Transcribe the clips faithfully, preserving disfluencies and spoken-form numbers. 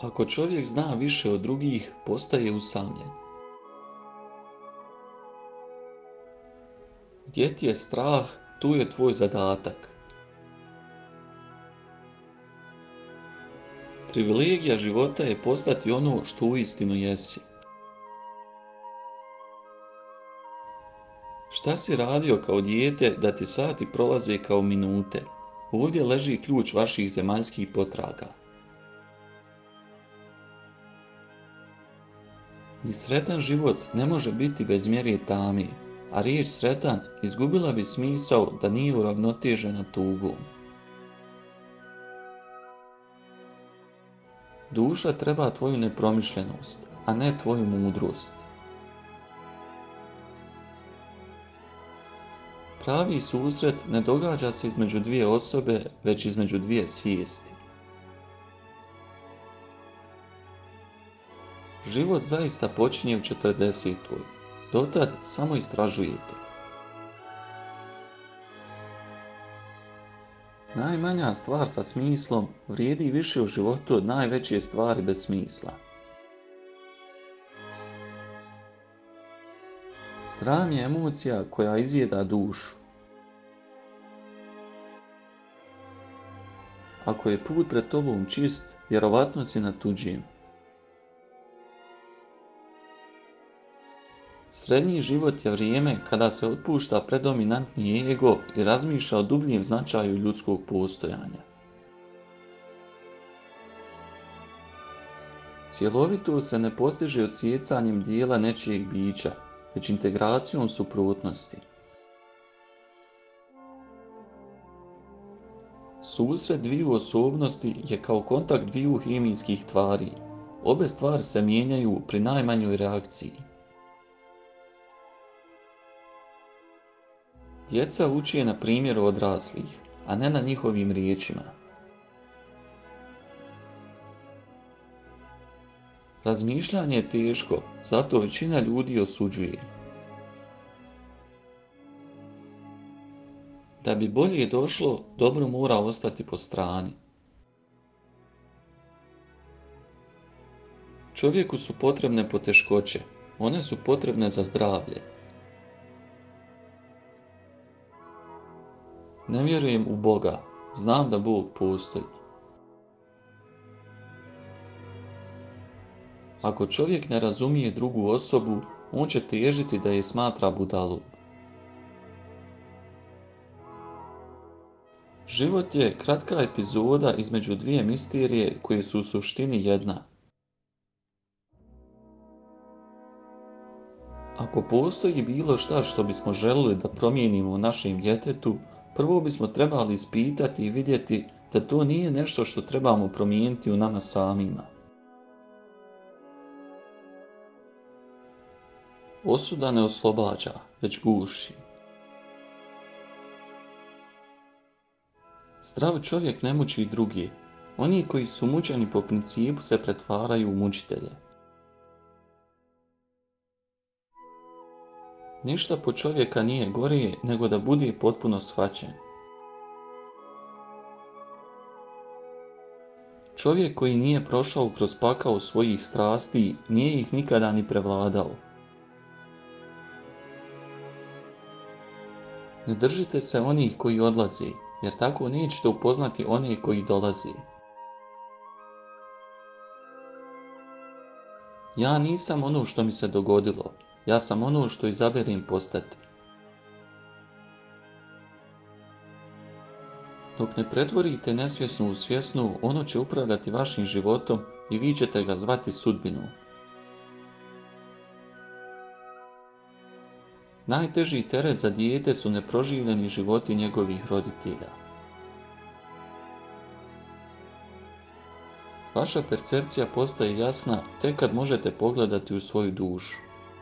Ako čovjek zna više od drugih, postaje usamljen. Gdje ti je strah, tu je tvoj zadatak. Privilegija života je postati ono što uistinu jesi. Šta si radio kao dijete da ti sati prolaze kao minute? Ovdje leži ključ vaših zemaljskih potraga. Ni sretan život ne može biti bez mjere tami, a riječ sretan izgubila bi smisao da nije uravnotežena tugom. Duša treba tvoju nepromišljenost, a ne tvoju mudrost. Pravi susret ne događa se između dvije osobe, već između dvije svijesti. Život zaista počinje u četrdesetoj. Dotad samo istražujete. Najmanja stvar sa smislom vrijedi više u životu od najveće stvari bez smisla. Sram je emocija koja izjeda dušu. Ako je put pred tobom čist, vjerovatno si na tuđim. Srednji život je vrijeme kada se otpušta predominantni ego i razmišlja o dubljem značaju ljudskog postojanja. Cjelovitost se ne postiže odsjecanjem dijela nečijeg bića, već integracijom suprotnosti. Susret dviju osobnosti je kao kontakt dviju hemijskih tvari. Obe stvari se mijenjaju pri najmanjoj reakciji. Djeca uče na primjeru odraslih, a ne na njihovim riječima. Razmišljanje je teško, zato većina ljudi osuđuje. Da bi bolje došlo, dobro mora ostati po strani. Čovjeku su potrebne poteškoće, one su potrebne za zdravlje. Ne vjerujem u Boga, znam da Bog postoji. Ako čovjek ne razumije drugu osobu, on će težiti da je smatra budalom. Život je kratka epizoda između dvije misterije koje su u suštini jedna. Ako postoji bilo šta što bismo željeli da promijenimo u našem djetetu, prvo bismo trebali ispitati i vidjeti da to nije nešto što trebamo promijeniti u nama samima. Osuda ne oslobađa, već guši. Zdrav čovjek ne muči druge. Oni koji su mučeni po principu se pretvaraju u mučitelje. Ništa po čovjeka nije gore nego da bude potpuno shvaćen. Čovjek koji nije prošao kroz pakao svojih strasti, nije ih nikada ni prevladao. Ne držite se onih koji odlaze, jer tako nećete upoznati one koji dolaze. Ja nisam ono što mi se dogodilo, ja sam ono što izaberem postati. Dok ne pretvorite nesvjesnu u svjesnu, ono će upravljati vašim životom i vi ćete ga zvati sudbinom. Najteži teret za dijete su neproživljeni životi njegovih roditelja. Vaša percepcija postaje jasna tek kad možete pogledati u svoju dušu.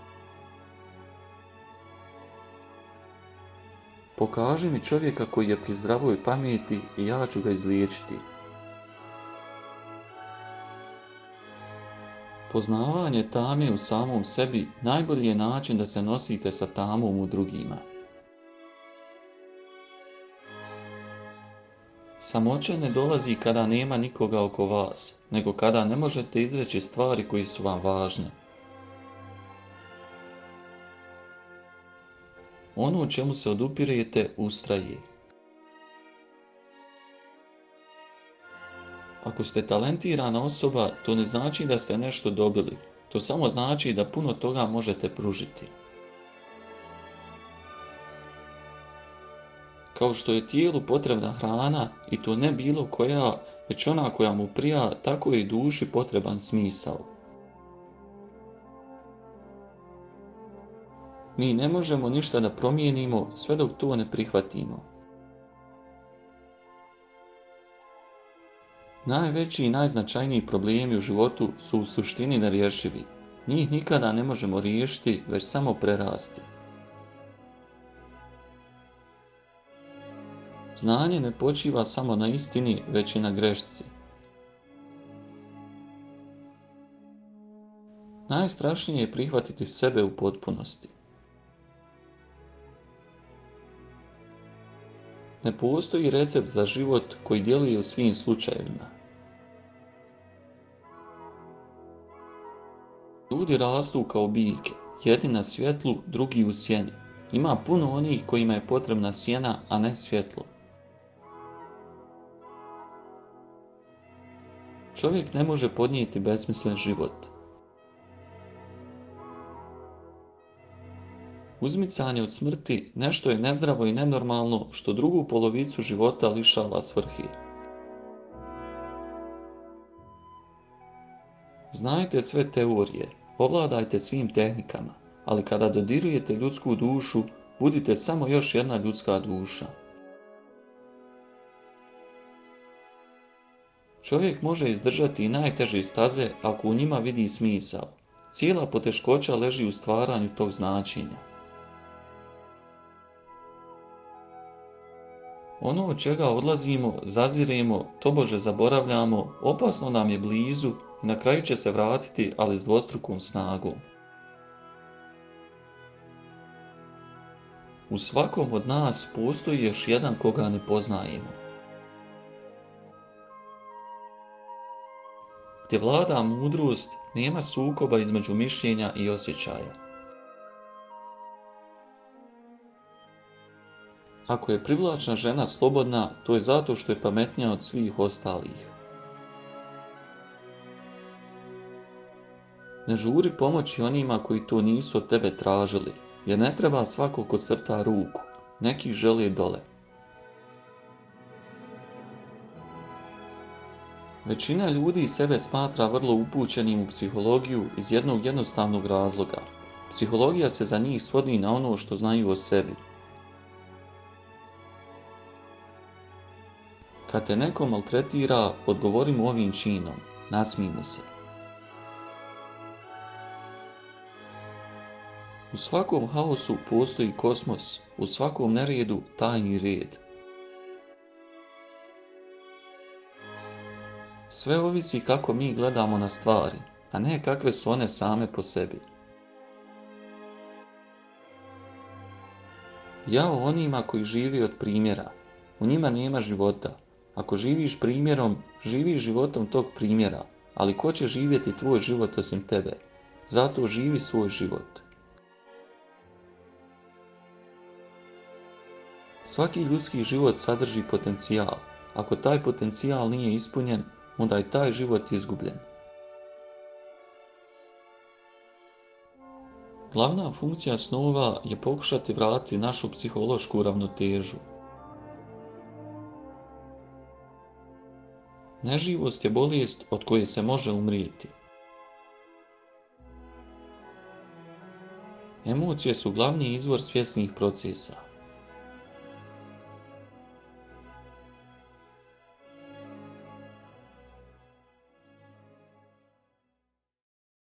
Pokaži mi čovjeka koji je pri zdravoj pameti i ja ću ga izliječiti. Poznavanje tame u samom sebi najbolji je način da se nosite sa tamom u drugima. Samoća ne dolazi kada nema nikoga oko vas, nego kada ne možete izreći stvari koje su vam važne. Ono u čemu se odupirete ustraje. Ako ste talentirana osoba, to ne znači da ste nešto dobili. To samo znači da puno toga možete pružiti. Kao što je tijelu potrebna hrana, i to ne bilo koja, već ona koja mu prija, tako je i duši potreban smisao. Mi ne možemo ništa da promijenimo sve dok to ne prihvatimo. Najveći i najznačajniji problemi u životu su u suštini nerješivi. Njih nikada ne možemo riješiti, već samo prerasti. Znanje ne počiva samo na istini, već i na grešci. Najstrašnije je prihvatiti sebe u potpunosti. Ne postoji recept za život koji djeluje u svim slučajevima. Ljudi rastu kao biljke, jedni na svjetlu, drugi u sjeni. Ima puno onih kojima je potrebna sjena, a ne svjetlo. Čovjek ne može podnijeti besmislen život. Uzmicanje od smrti nešto je nezdravo i nenormalno što drugu polovicu života lišava svrhi. Znajte sve teorije, ovladajte svim tehnikama, ali kada dodirujete ljudsku dušu, budite samo još jedna ljudska duša. Čovjek može izdržati i najteže staze ako u njima vidi smisao. Cijela poteškoća leži u stvaranju tog značenja. Ono od čega odlazimo, zaziremo, tobože zaboravljamo, opasno nam je blizu i na kraju će se vratiti, ali s dvostrukom snagom. U svakom od nas postoji još jedan koga ne poznajemo. Gdje vlada mudrost, nema sukoba između mišljenja i osjećaja. Ako je privlačna žena slobodna, to je zato što je pametnija od svih ostalih. Ne žuri pomoći onima koji to nisu od tebe tražili, jer ne treba svako ko crta ruku, neki žele dole. Većina ljudi sebe smatra vrlo upućenim u psihologiju iz jednog jednostavnog razloga. Psihologija se za njih svodi na ono što znaju o sebi. Kad te neko maltretira, odgovori mu ovim činom, nasmij mu se. U svakom haosu postoji kosmos, u svakom neredu tajni red. Sve ovisi kako mi gledamo na stvari, a ne kakve su one same po sebi. Jao onima koji žive od primjera, u njima nema života. Ako živiš primjerom, živiš životom tog primjera, ali ko će živjeti tvoj život osim tebe? Zato živi svoj život. Svaki ljudski život sadrži potencijal. Ako taj potencijal nije ispunjen, onda je taj život izgubljen. Glavna funkcija snova je pokušati vratiti našu psihološku ravnotežu. Neživost je bolest od koje se može umrijeti. Emocije su glavni izvor svjesnih procesa.